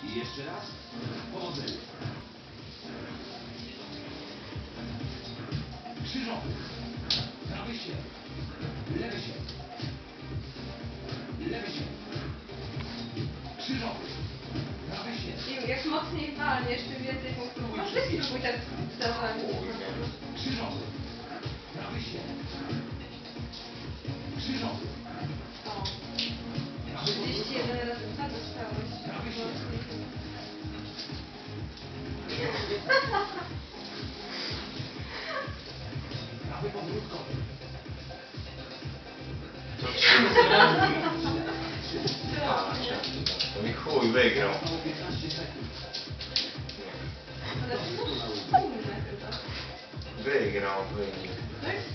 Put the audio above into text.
I jeszcze raz. Powodzenia. Krzyżowy. Prawy się. Lewy się. Lewy się. Krzyżowy. Prawy się. I jak mocniej walniesz, tym więcej punktów. Masz spróbuj tak zawalnić. Krzyżowy. Prawy się. Krzyżowy. O. Prawy 31 razy 2 dostałeś. Prawy się. Prawy podwórkowy. To 3 razy. To mi chuj wygrał. Zostało 15 sekund. Ale to jest inne chyba. Wygrał wynik. Tak?